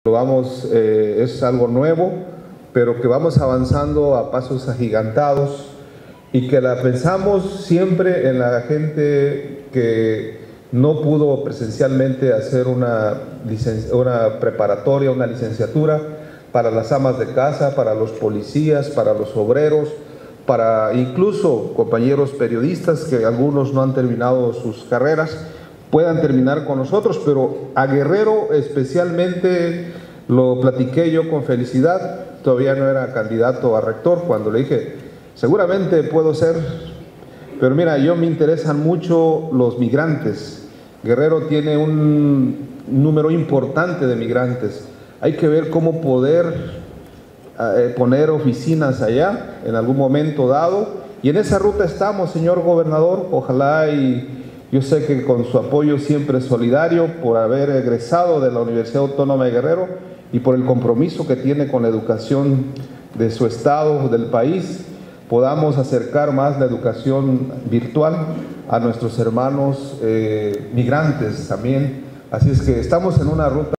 Es algo nuevo, pero que vamos avanzando a pasos agigantados y que la pensamos siempre en la gente que no pudo presencialmente hacer una preparatoria, una licenciatura, para las amas de casa, para los policías, para los obreros, para incluso compañeros periodistas que algunos no han terminado sus carreras, puedan terminar con nosotros, pero a Guerrero especialmente lo platiqué yo con Felicidad. Todavía no era candidato a rector cuando le dije, seguramente puedo ser, pero mira, yo me interesan mucho los migrantes. Guerrero tiene un número importante de migrantes. Hay que ver cómo poder poner oficinas allá en algún momento dado, y en esa ruta estamos, señor gobernador. Ojalá, y yo sé que con su apoyo siempre solidario, por haber egresado de la Universidad Autónoma de Guerrero y por el compromiso que tiene con la educación de su estado, del país, podamos acercar más la educación virtual a nuestros hermanos migrantes también. Así es que estamos en una ruta